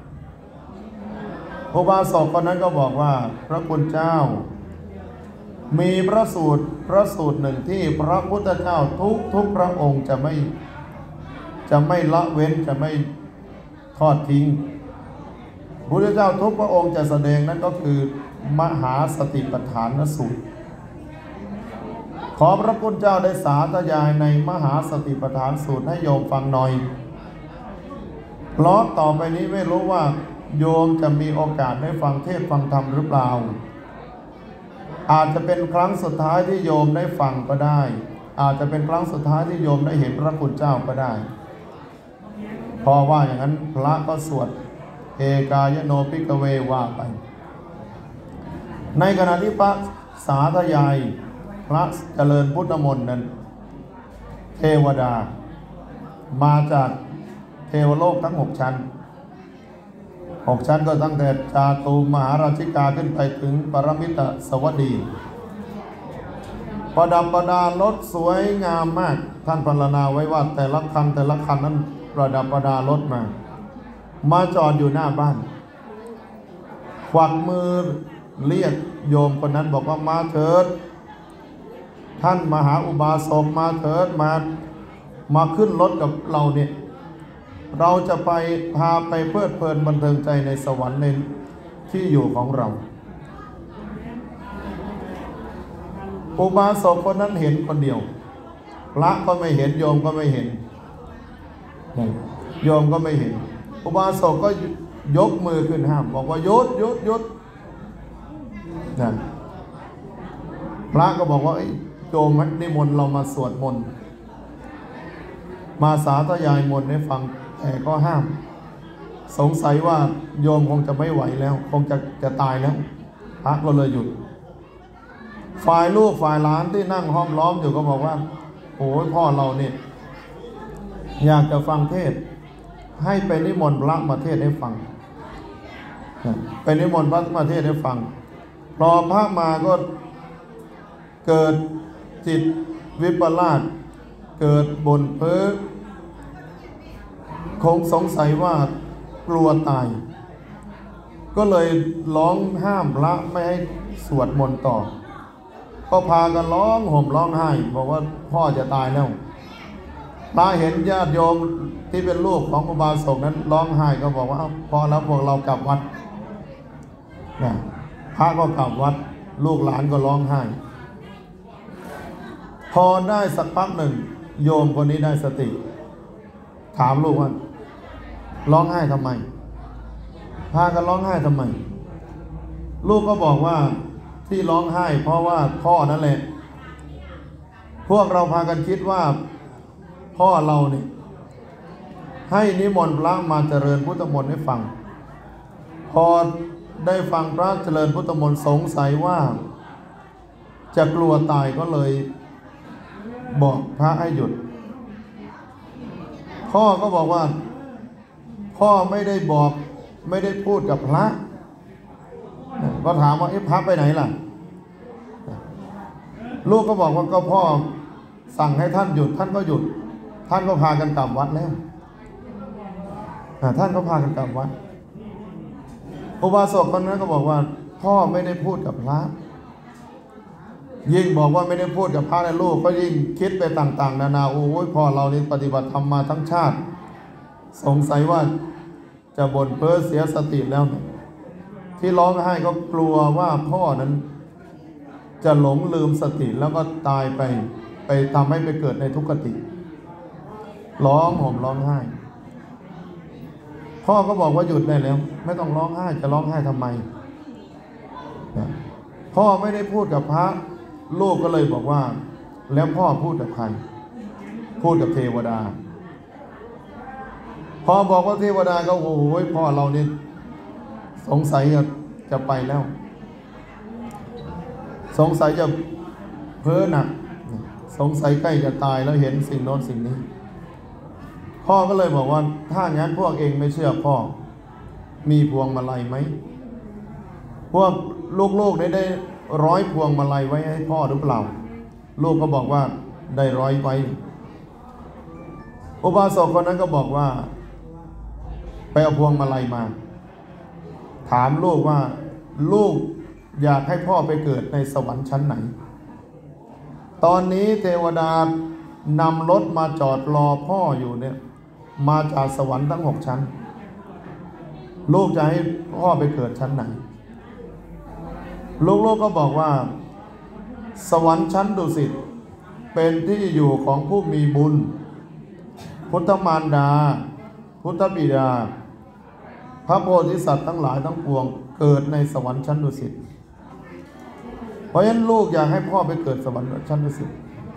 [SPEAKER 1] อุบาสกคนนั้นก็บอกว่าพระคุณเจ้ามีพระสูตรหนึ่งที่พระพุทธเจ้าทุกพระองค์จะไม่ละเว้นจะไม่ทอดทิ้งพระพุทธเจ้าทุกพระองค์จะแสดงนั้นก็คือมหาสติปัฏฐานสูตรขอพระคุณเจ้าได้สาธยายในมหาสติปัฏฐานสูตรให้โยมฟังหน่อยเพราะต่อไปนี้ไม่รู้ว่าโยมจะมีโอกาสได้ฟังเทศฟังธรรมหรือเปล่าอาจจะเป็นครั้งสุดท้ายที่โยมได้ฟังก็ได้อาจจะเป็นครั้งสุดท้ายที่โยมได้เห็นพระคุณเจ้าก็ได้พอว่าอย่างนั้นพระก็สวดเอกายโนภิกขเวว่าไปในขณะที่พระสาธยายพระเจริญพุทธมนต์นั้นเทวดามาจากเทวโลกทั้ง6 ชั้น6 ชั้นก็ตั้งแต่จาตุมหาราชิกาขึ้นไปถึงปรมิตสวัสดีประดับประดารถสวยงามมากท่านพรรณนาไว้ว่าแต่ละคันนั้นประดับประดารถมาจอดอยู่หน้าบ้านควักมือเรียกโยมคนนั้นบอกว่ามาเถิดท่านมหาอุบาสกมาเถิดมาขึ้นรถกับเราเนี่ยเราจะพาไปเพลิดเพลินบันเทิงใจในสวรรค์ในที่อยู่ของเราอุบาสกคนนั้นเห็นคนเดียวพระก็ไม่เห็นโยมก็ไม่เห็นโยมก็ไม่เห็นอุบาสกก็ยกมือขึ้นห้ามบอกว่าหยุดนั่นพระก็บอกว่าโยมนิมนต์เรามาสวดมนต์มาสาธยายมนต์ให้ฟังแต่ก็ห้ามสงสัยว่าโยมคงจะไม่ไหวแล้วคงจะตายแล้วพระก็เลยหยุดฝ่ายลูกฝ่ายหลานที่นั่งห้อมล้อมอยู่ก็บอกว่าโอ้ยพ่อเราเนี่ยอยากจะฟังเทศให้ไปนิมนต์พระมาเทศให้ฟังไปนิมนต์พระมาเทศให้ฟังพอพระมาก็เกิดจิตวิปลาสเกิดบ่นเพ้อคงสงสัยว่ากลัวตายก็เลยร้องห้ามพระไม่ให้สวดมนต์ต่อก็พากันร้องห่มร้องไห้บอกว่าพ่อจะตายแล้วพระเห็นญาติโยมที่เป็นลูกของอุบาสกนั้นร้องไห้ก็บอกว่าพอแล้วพวกเรากลับวัดพระก็กลับวัดลูกหลานก็ร้องไห้พอได้สักพักหนึ่งโยมคนนี้ได้สติถามลูกว่าร้องไห้ทำไมพากันร้องไห้ทำไมลูกก็บอกว่าที่ร้องไห้เพราะว่าพ่อนั่นแหละพวกเราพากันคิดว่าพ่อเราเนี่ยให้นิมนต์พระมาเจริญพุทธมนต์ให้ฟังพอได้ฟังพระเจริญพุทธมนต์สงสัยว่าจะกลัวตายก็เลยบอกพระให้หยุดพ่อก็บอกว่าพ่อไม่ได้บอกไม่ได้พูดกับพระก็ถามว่าพระไปไหนล่ะลูกก็บอกว่าก็พ่อสั่งให้ท่านหยุดท่านก็หยุดท่านก็พากันกลับวัดแล้วท่านก็พากันกลับวัดอุบาสกคนนั้นก็บอกว่าพ่อไม่ได้พูดกับพระยิ่งบอกว่าไม่ได้พูดกับพระในลูกก็ยิ่งคิดไปต่างๆนานาโอ้ยพ่อเรานี่ปฏิบัติธรรมมาทั้งชาติสงสัยว่าจะบ่นเพ้อเสียสติแล้วที่ร้องไห้ก็กลัวว่าพ่อนั้นจะหลงลืมสติแล้วก็ตายไปทำให้ไปเกิดในทุกขติร้องห่มร้องไห้พ่อก็บอกว่าหยุดได้แล้วไม่ต้องร้องไห้จะร้องไห้ทำไมพ่อไม่ได้พูดกับพระลูกก็เลยบอกว่าแล้วพ่อพูดกับใครพูดกับเทวดาพอบอกว่าเทวดาก็โอ้ยพ่อเรานี่สงสัยจะไปแล้วสงสัยจะเพ้อหนักสงสัยใกล้จะตายแล้วเห็นสิ่งโน้นสิ่งนี้พ่อก็เลยบอกว่าถ้างั้นพวกเองไม่เชื่อพ่อมีพวงมาลัยไหมพวกลูกๆได้ร้อยพวงมาลัยไว้ให้พ่อหรือเปล่าลูกก็บอกว่าได้ร้อยไว้อุบาสกคนนั้นก็บอกว่าไปเอาพวงมาลัยมาถามลูกว่าลูกอยากให้พ่อไปเกิดในสวรรค์ชั้นไหนตอนนี้เทวดานำรถมาจอดรอพ่ออยู่เนี่ยมาจากสวรรค์ทั้ง6ชั้นลูกจะให้พ่อไปเกิดชั้นไหนลูกก็บอกว่าสวรรค์ชั้นดุสิตเป็นที่อยู่ของผู้มีบุญพุทธมารดาพุทธบิดาพระโพธิสัตว์ทั้งหลายทั้งปวงเกิดในสวรรค์ชั้นดุสิตเพราะฉะนั้นลูกอยากให้พ่อไปเกิดสวรรค์ชั้นดุสิต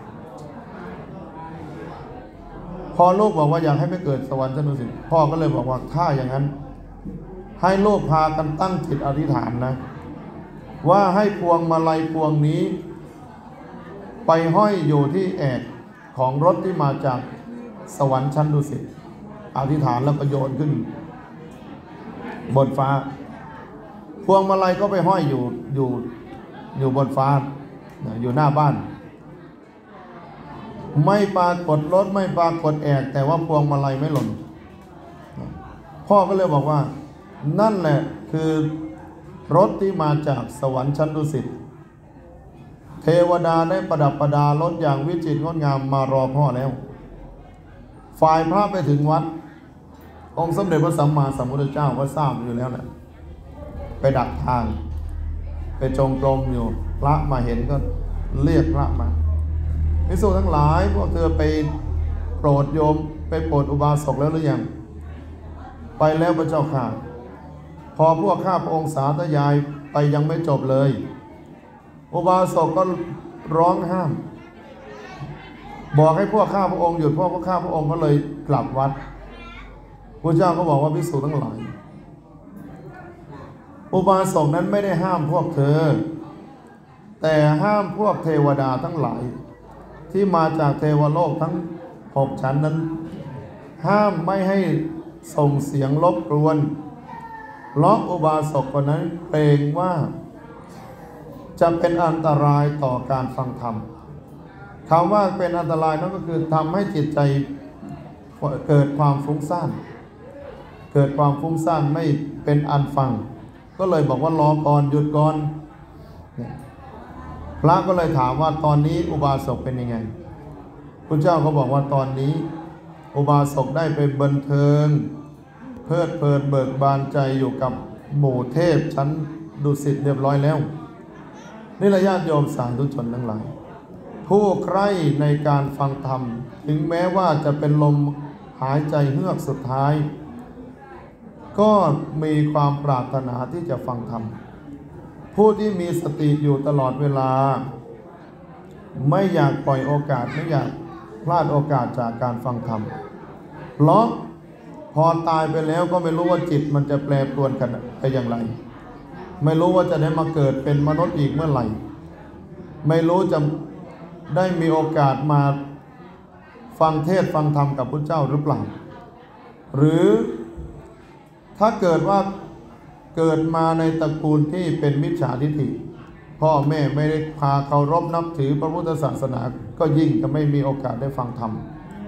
[SPEAKER 1] พอลูกบอกว่าอยากให้ไปเกิดสวรรค์ชั้นดุสิตพ่อก็เลยบอกว่าถ้าอย่างนั้นให้ลูกพากันตั้งจิตอธิษฐานนะว่าให้พวงมาลัยพวงนี้ไปห้อยอยู่ที่แอกของรถที่มาจากสวรรค์ชั้นดุสิตอธิษฐานแล้วก็โยนขึ้นบนฟ้าพวงมาลัยก็ไปห้อยอยู่บนฟ้าอยู่หน้าบ้านไม่ปรากฏรถไม่ปรากฏแอกแต่ว่าพวงมาลัยไม่หล่นพ่อก็เลยบอกว่านั่นแหละคือรถที่มาจากสวรรค์ชั้นดุสิตเทวดาได้ประดับประดารถอย่างวิจิตรงดงามมารอพ่อแล้วฝ่ายพระไปถึงวัดองค์สมเด็จพระสัมมาสัมพุทธเจ้าก็ทราบอยู่แล้วนะไปดักทางไปจงกรมอยู่พระมาเห็นก็เรียกพระมาภิกษุทั้งหลายพวกเธอไปโปรดโยมไปโปรดอุบาสกแล้วหรือยังไปแล้วพระเจ้าค่ะพอพวกข้าพระองค์สาธยายไปยังไม่จบเลยอุบาสกก็ร้องห้ามบอกให้พวกข้าพระองค์หยุดพวกข้าพระองค์ก็เลยกลับวัดพระเจ้าก็บอกว่าภิกษุทั้งหลายอุบาสกนั้นไม่ได้ห้ามพวกเธอแต่ห้ามพวกเทวดาทั้งหลายที่มาจากเทวโลกทั้ง6ชั้นนั้นห้ามไม่ให้ส่งเสียงรบกวนเพราะอุบาสกคนนั้นเกรงว่าจะเป็นอันตรายต่อการฟังธรรมคำว่าเป็นอันตรายนั่นก็คือทำให้จิตใจเกิดความฟุ้งซ่านไม่เป็นอันฟังก็เลยบอกว่ารอก่อนหยุดก่อนพระก็เลยถามว่าตอนนี้อุบาสกเป็นยังไงพระเจ้าก็บอกว่าตอนนี้อุบาสกได้ไปบันเทิงเพลิดเพลินเบิกบานใจอยู่กับหมู่เทพชั้นดุสิตเรียบร้อยแล้วนี่ละญาติโยมสาธุชนทั้งหลายผู้ใคร่ในการฟังธรรมถึงแม้ว่าจะเป็นลมหายใจเฮือกสุดท้ายก็มีความปรารถนาที่จะฟังธรรมผู้ที่มีสติอยู่ตลอดเวลาไม่อยากปล่อยโอกาสไม่อยากพลาดโอกาสจากการฟังธรรมเพราะพอตายไปแล้วก็ไม่รู้ว่าจิตมันจะแปรปรวนกันไปอย่างไรไม่รู้ว่าจะได้มาเกิดเป็นมนุษย์อีกเมื่อไหร่ไม่รู้จะได้มีโอกาสมาฟังเทศฟังธรรมกับพระเจ้าหรือเปล่าหรือถ้าเกิดว่าเกิดมาในตระกูลที่เป็นมิจฉาทิฏฐิพ่อแม่ไม่ได้พาเคารพนับถือพระพุทธศาสนาก็ยิ่งจะไม่มีโอกาสได้ฟังธรรม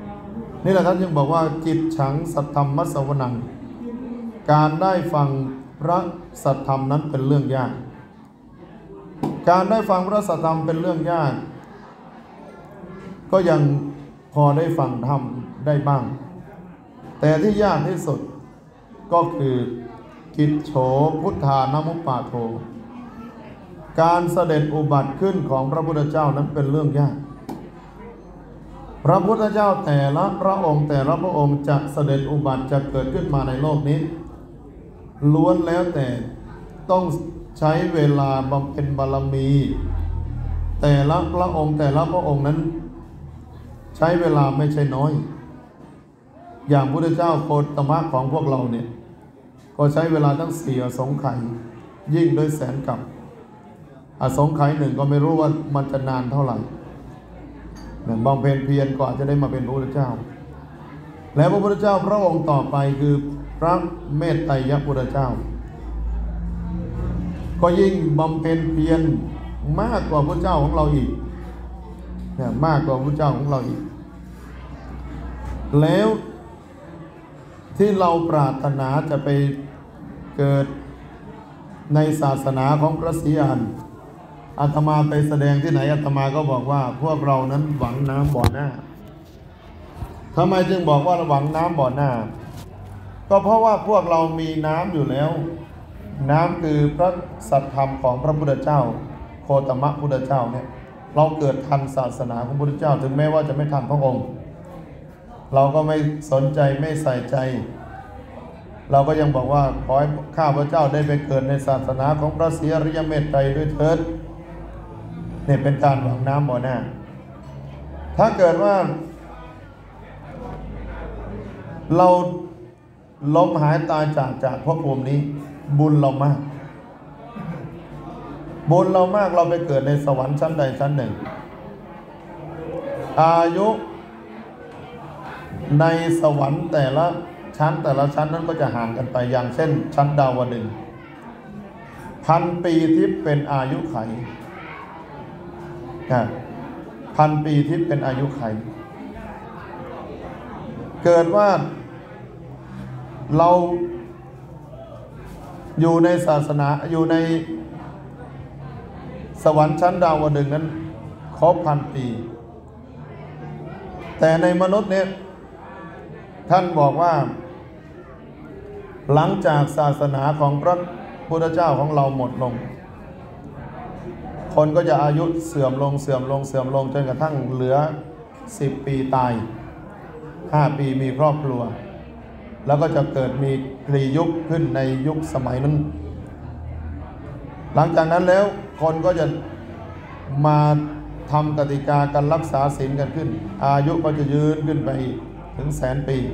[SPEAKER 1] นี่แหละท่านยังบอกว่าจิตฉังสัทธรรมมัสสวนังการได้ฟังพระสัทธรรมนั้นเป็นเรื่องยากการได้ฟังพระสัทธรรมเป็นเรื่องยากก็ยังพอได้ฟังธรรมได้บ้างแต่ที่ยากที่สุดก็คือกิจโฉพุทธานามุปปาโทการเสด็จอุบัติขึ้นของพระพุทธเจ้านั้นเป็นเรื่องยากพระพุทธเจ้าแต่ละพระองค์จะเสด็จอุบัติจะเกิดขึ้นมาในโลกนี้ล้วนแล้วแต่ต้องใช้เวลาบำเพ็ญบารมีแต่ละพระองค์นั้นใช้เวลาไม่ใช่น้อยอย่างพุทธเจ้าโคตมะของพวกเราเนี่ยก็ใช้เวลาตั้ง4 อสงไขยยิ่งด้วยแสนกับอสงไขยหนึ่งก็ไม่รู้ว่ามันจะนานเท่าไหร่บำเพ็ญเพียรกว่าจะได้มาเป็นพระพุทธเจ้าแล้วพระพุทธเจ้าพระองค์ต่อไปคือพระเมตไตรยพุทธเจ้าก็ยิ่งบำเพ็ญเพียรมากกว่าพระเจ้าของเราอีกมากกว่าพระเจ้าของเราอีกแล้วที่เราปรารถนาจะไปเกิดในศาสนาของพระศรีอานอาตมาไปแสดงที่ไหนอาตมาก็บอกว่าพวกเรานั้นหวังน้ำบ่อหน้าทำไมจึงบอกว่าหวังน้ำบ่อหน้าก็เพราะว่าพวกเรามีน้ำอยู่แล้วน้ำคือพระสัทธรรมของพระพุทธเจ้าโคตมะพุทธเจ้าเนี่ยเราเกิดทันศาสนาของพระพุทธเจ้าถึงแม้ว่าจะไม่ทันพระองค์เราก็ไม่สนใจไม่ใส่ใจเราก็ยังบอกว่าขอให้ข้าพเจ้าได้ไปเกิดในศาสนาของพระศรีอริยเมตไตรด้วยเถิดนี่เป็นการหวังน้ำบ่อหน้าถ้าเกิดว่าเราล้มหายตายจากภพภูมินี้บุญเรามากเราไปเกิดในสวรรค์ชั้นใดชั้นหนึ่งอายุในสวรรค์แต่ละชั้นนั้นก็จะห่างกันไปอย่างเช่นชั้นดาวดึงส์1,000 ปีทิพย์เป็นอายุไข1,000 ปีทิพย์เป็นอายุไขเกิดว่าเราอยู่ในศาสนาอยู่ในสวรรค์ชั้นดาวดึงส์นั้นครบ 1,000 ปีแต่ในมนุษย์เนี่ยท่านบอกว่าหลังจากศาสนาของพระพุทธเจ้าของเราหมดลงคนก็จะอายุเสื่อมลงจนกระทั่งเหลือ10 ปีตาย5 ปีมีครอบครัวแล้วก็จะเกิดมีกรียุคขึ้นในยุคสมัยนั้นหลังจากนั้นแล้วคนก็จะมาทำกติกาการรักษาศีลกันขึ้นอายุก็จะยืนขึ้นไปถึง100,000 ปี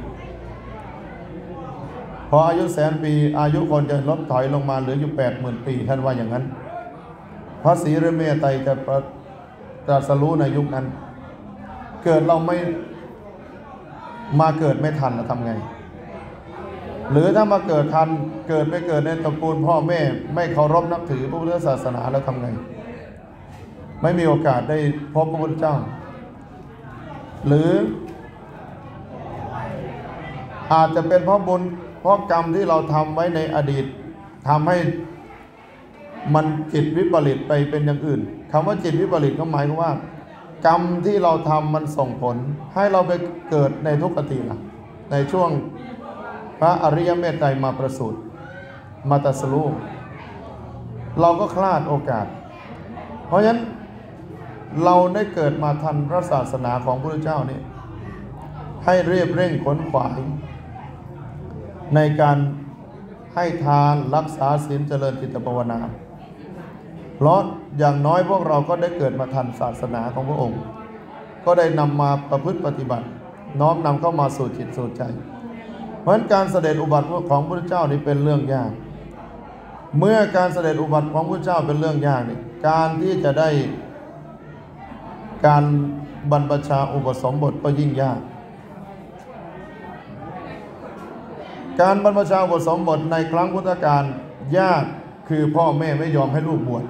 [SPEAKER 1] พออายุ100,000 ปีอายุคนจะลดถอยลงมาเหลืออยู่ 80,000 ปีท่านว่าอย่างนั้นพระศรีอริยเมตไตรจะตรัสรู้ในยุคนั้นเกิดเราไม่มาเกิดไม่ทันเราทำไงหรือถ้ามาเกิดทันเกิดไม่เกิดในตระกูลพ่อแม่ไม่เคารพนับถือพระพุทธศาสนาแล้วทำไงไม่มีโอกาสได้พบพระพุทธเจ้าหรืออาจจะเป็นเพราะบุญเพราะกรรมที่เราทำไว้ในอดีตทำให้มันจิตวิปริตไปเป็นอย่างอื่นคำว่าจิตวิปริตก็หมายความว่ากรรมที่เราทำมันส่งผลให้เราไปเกิดในทุกขติล่ะในช่วงพระอริยเมตไตรมาประสูติมาตรัสรู้เราก็คลาดโอกาสเพราะฉะนั้นเราได้เกิดมาทันพระศาสนาของพระพุทธเจ้านี่ให้เรียบเร่งขนขวายในการให้ทานรักษาศีลเจริญจิตภาวนาเพราะอย่างน้อยพวกเราก็ได้เกิดมาทันศาสนาของพระองค์ก็ได้นำมาประพฤติปฏิบัติน้อมนำเข้ามาสู่จิตสู่ใจเพราะฉะนั้นการเสด็จอุบัติของพระพุทธเจ้านี่เป็นเรื่องยากเมื่อการเสด็จอุบัติของพระพุทธเจ้าเป็นเรื่องยากนี่การที่จะได้การบรรพชาอุปสมบทก็ยิ่งยากการบรรพชาอุปสมบทในครั้งพุทธกาลยากคือพ่อแม่ไม่ยอมให้ลูกบวช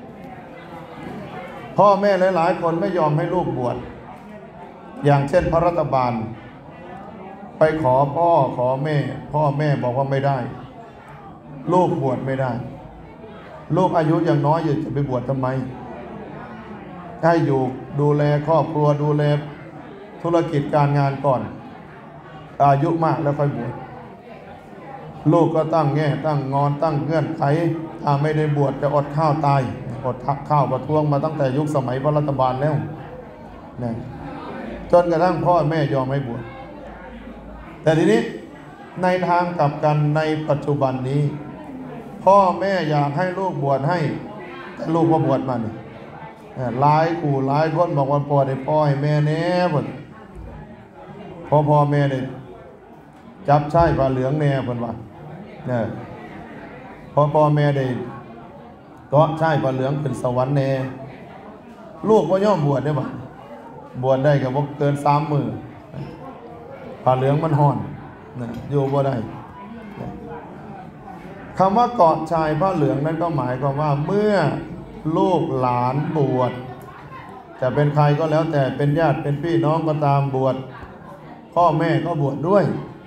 [SPEAKER 1] พ่อแม่หลายๆคนไม่ยอมให้ลูกบวชอย่างเช่นพระรัตบาลไปขอพ่อขอแม่พ่อแม่บอกว่าไม่ได้ลูกบวชไม่ได้ลูกอายุยังน้อยอยู่จะไปบวชทำไมให้อยู่ดูแลครอบครัวดูแลธุรกิจการงานก่อนอายุมากแล้วค่อยบวชลูกก็ตั้งแง่ตั้งงอนตั้งเงื่อนไขถ้าไม่ได้บวชจะอดข้าวตายอดข้าวประท้วงมาตั้งแต่ยุคสมัยพระรัฐบาลแล้วนะจนกระทั่งพ่อแม่ยอมให้บวชแต่ทีนี้ในทางกลับกันในปัจจุบันนี้พ่อแม่อยากให้ลูกบวชให้แต่ลูกก็บวชมาเนี่ยหลายกูหลายคนบอกว่าพ่อได้พ่อให้แม่แน่หมดพ่อแม่ได้จับใช่ผ้าเหลืองแน่เพิ่นว่าเนี่ยพ่อแม่ได้ก็ใช่ผ้าเหลืองเป็นสวรรค์แน่ลูกก็ย่อมบวชได้บ่บวชได้ก็บ่เกิน3 มื้อผ้าเหลืองมันฮ้อนนะอยู่บ่ได้คำว่าเกาะชายผ้าเหลืองนั้นก็หมายความว่าเมื่อลูกหลานบวชจะเป็นใครก็แล้วแต่เป็นญาติเป็นพี่น้องก็ตามบวชพ่อแม่ก็บวชด้วย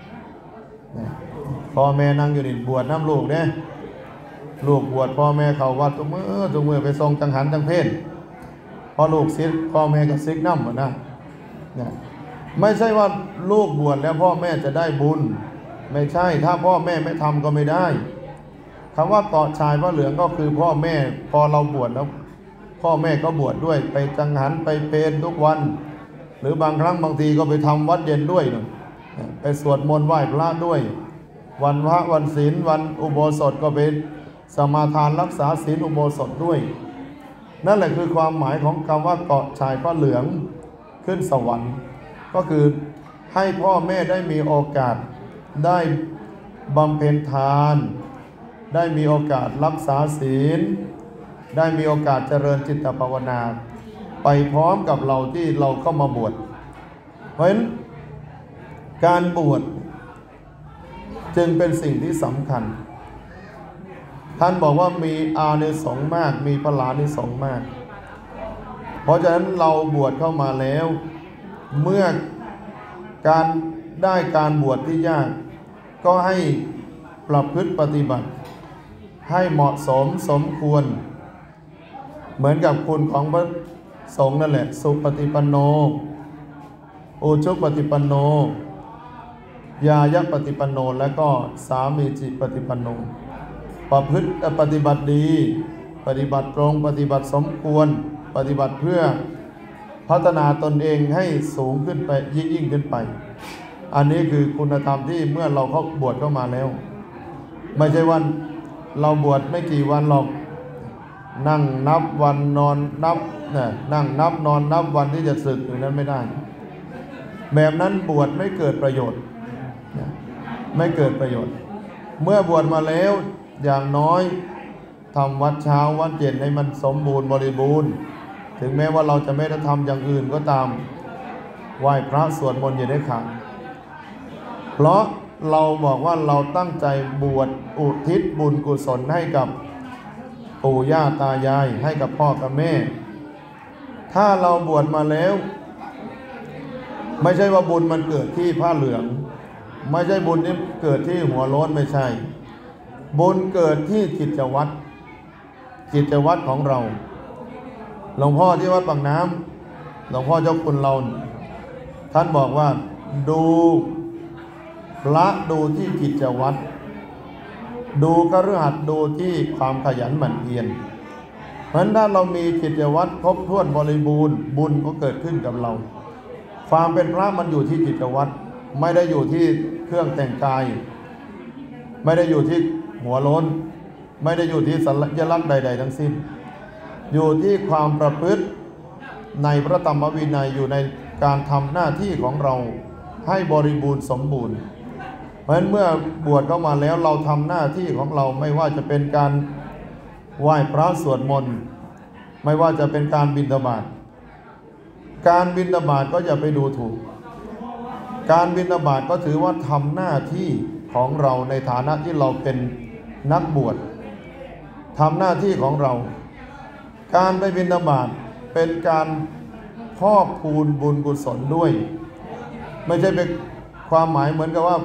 [SPEAKER 1] พ่อแม่นั่งอยู่นี่บวชน้ำลูกเนี่ยลูกบวชพ่อแม่เขาวัดทุกมือไปทรงจังหันจังเพศพอลูกซิกพ่อแม่ก็ซิกน้ำหมดนะไม่ใช่ว่าลูกบวชแล้วพ่อแม่จะได้บุญไม่ใช่ถ้าพ่อแม่ไม่ทำก็ไม่ได้คำว่าเกาะชายผ้าเหลืองก็คือพ่อแม่พอเราบวชแล้วพ่อแม่ก็บวชด้วยไปจังหันไปเพลทุกวันหรือบางครั้งบางทีก็ไปทำวัดเย็นด้วยไปสวดมนต์ไหว้พระด้วยวันพระวันศีลวันอุโบสถก็ไปสมาทานรักษาศีลอุโบสถด้วยนั่นแหละคือความหมายของคำว่าเกาะชายผ้าเหลืองขึ้นสวรรค์ก็คือให้พ่อแม่ได้มีโอกาสได้บำเพ็ญทานได้มีโอกาสรักษาศีลได้มีโอกาสเจริญจิตภาวนาไปพร้อมกับเราที่เราเข้ามาบวชเพราะฉะนั้นการบวชจึงเป็นสิ่งที่สำคัญท่านบอกว่ามีอานิสงส์มากมีพลานิสงส์มากเพราะฉะนั้นเราบวชเข้ามาแล้วเมื่อการได้การบวชที่ยากก็ให้ประพฤติปฏิบัติให้เหมาะสมสมควรเหมือนกับคุณของพระสงฆ์นั่นแหละสุปฏิปันโนอุชุปฏิปันโนยายะปฏิปันโนและก็สามีจิปฏิปันโนประพฤติปฏิบัติดีปฏิบัติตรงปฏิบัติสมควรปฏิบัติเพื่อพัฒนาตนเองให้สูงขึ้นไปยิ่งขึ้นไปอันนี้คือคุณธรรมที่เมื่อเราเข้าบวชเข้ามาแล้วไม่ใช่ว่าเราบวชไม่กี่วันหรอกนั่งนับวันนอนนับนั่งนับนอนนับวันที่จะสึกอย่างนั้นไม่ได้แบบนั้นบวชไม่เกิดประโยชน์ไม่เกิดประโยชน์เมื่อบวชมาแล้วอย่างน้อยทำวัดเช้าวัดเย็นให้มันสมบูรณ์บริบูรณ์ถึงแม้ว่าเราจะไม่ได้ทำอย่างอื่นก็ตามไหว้พระสวดมนต์อย่าได้ขาดเพราะเราบอกว่าเราตั้งใจบวชอุทิศบุญกุศลให้กับปู่ย่าตายายให้กับพ่อกับแม่ถ้าเราบวชมาแล้วไม่ใช่ว่าบุญมันเกิดที่ผ้าเหลืองไม่ใช่บุญที่เกิดที่หัวโล้นไม่ใช่บุญเกิดที่กิจวัตรของเราหลวงพ่อที่วัดปากน้ำหลวงพ่อเจ้าคุณเราท่านบอกว่าดูพระดูที่กิจวัตรดูคฤหัสถ์ดูที่ความขยันหมั่นเพียรเพราะฉะนั้นถ้าเรามีกิจวัตรครบถ้วนบริบูรณ์บุญก็เกิดขึ้นกับเราความเป็นพระมันอยู่ที่กิจวัตรไม่ได้อยู่ที่เครื่องแต่งกายไม่ได้อยู่ที่หัวโล้นไม่ได้อยู่ที่สัญลักษณ์ใดๆทั้งสิ้นอยู่ที่ความประพฤติในพระธรรมวินัยอยู่ในการทำหน้าที่ของเราให้บริบูรณ์สมบูรณ์เพราะฉะนั้นเมื่อบวชเข้ามาแล้วเราทำหน้าที่ของเราไม่ว่าจะเป็นการไหว้พระสวดมนต์ไม่ว่าจะเป็นการบิณฑบาตการบิณฑบาตก็อย่าไปดูถูกการบิณฑบาตก็ถือว่าทำหน้าที่ของเราในฐานะที่เราเป็นนักบวชทำหน้าที่ของเราการไปบิณฑบาตเป็นการพอกพูนบุญกุศลด้วยไม่ใช่เป็นความหมายเหมือนกับว่า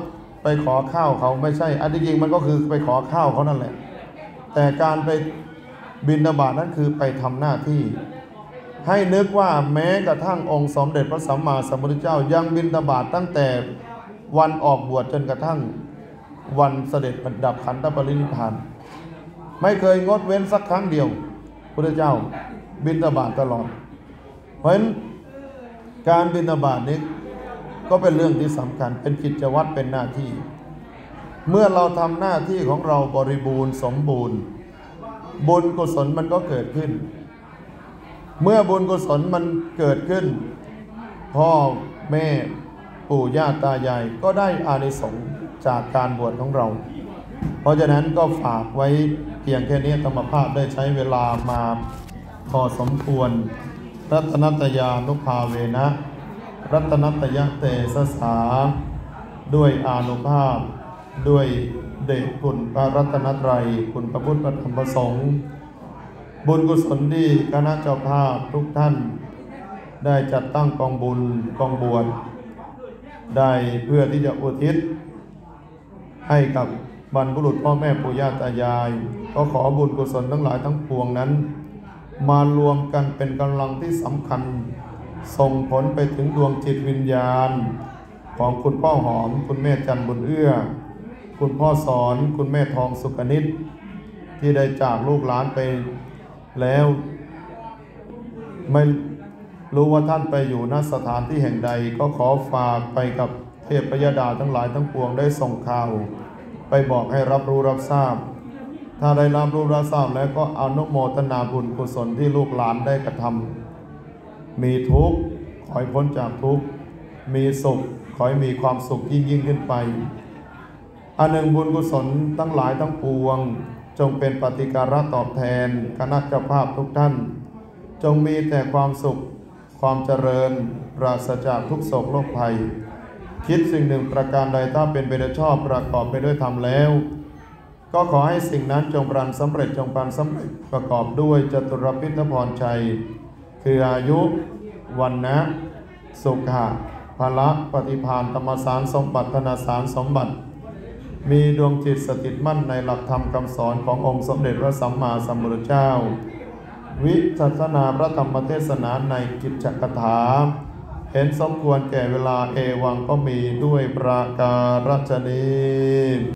[SPEAKER 1] ไปขอข้าวเขาไม่ใช่อันที่จริงมันก็คือไปขอข้าวเขานั่นแหละแต่การไปบิณฑบาตนั้นคือไปทำหน้าที่ให้นึกว่าแม้กระทั่งองค์สมเด็จพระสัมมาสัมพุทธเจ้ายังบิณฑบาตตั้งแต่วันออกบวชจนกระทั่งวันเสด็จดับขันธปรินิพพานไม่เคยงดเว้นสักครั้งเดียวพุทธเจ้าบิณฑบาตตลอดเพราะฉะนั้นการบิณฑบาตนี้ก็เป็นเรื่องที่สำคัญเป็นกิจวัตรเป็นหน้าที่เมื่อเราทำหน้าที่ของเราบริบูรณ์สมบูรณ์บุญกุศลมันก็เกิดขึ้นเมื่อบุญกุศลมันเกิดขึ้นพ่อแม่ปู่ย่าตายายก็ได้อานิสงส์จากการบวชของเราเพราะฉะนั้นก็ฝากไว้เพียงแค่นี้ธรรมภาพได้ใช้เวลามาพอสมควรรัตนัตยานุภาเวนะรัตนัตยเตสสาด้วยอานุภาพด้วยเดชคุณพระรัตนตรัยคุณพระพุทธพระธรรมพระสงฆ์บุญกุศลที่คณะเจ้าภาพทุกท่านได้จัดตั้งกองบุญกองบวชได้เพื่อที่จะอุทิศให้กับบรรพบุรุษพ่อแม่ปู่ย่าตายายก็ขอบุญกุศลทั้งหลายทั้งปวงนั้นมารวมกันเป็นกำลังที่สำคัญส่งผลไปถึงดวงจิตวิญญาณของคุณพ่อหอมคุณแม่จันบุญเอื้อคุณพ่อสอนคุณแม่ทองสุกนิษฐ์ที่ได้จากลูกหลานไปแล้วไม่รู้ว่าท่านไปอยู่ณสถานที่แห่งใดก็ขอฝากไปกับเทพยดาทั้งหลายทั้งปวงได้ส่งข่าวไปบอกให้รับรู้รับทราบถ้าได้รับรู้รับทราบแล้วก็อนุโมทนาบุญกุศลที่ลูกหลานได้กระทำมีทุกข์ขอให้พ้นจากทุกข์มีสุขขอให้มีความสุขยิ่งขึ้นไปอันหนึ่งบุญกุศลทั้งหลายทั้งปวงจงเป็นปฏิการะตอบแทนคณะเจ้าภาพทุกท่านจงมีแต่ความสุขความเจริญปราศจากทุกโศกโรคภัยคิดสิ่งหนึ่งประการใดถ้าเป็นไปโดยชอบประกอบไปด้วยธรรมแล้วก็ขอให้สิ่งนั้นจงปรานสำเร็จจงปรานสำเร็จประกอบด้วยจตุรพิทพรชัยคืออายุวันนะสุขะพละปฏิภาณธรรมสารสมบัติธนสารสมบัติมีดวงจิตสถิตมั่นในหลักธรรมคำสอนขององค์สมเด็จพระสัมมาสัมพุทธเจ้าวิจัสนาพระธรรมเทศนาในกิจจกถาเห็นสมควรแก่เวลาเอวังก็มีด้วยประการฉะนี้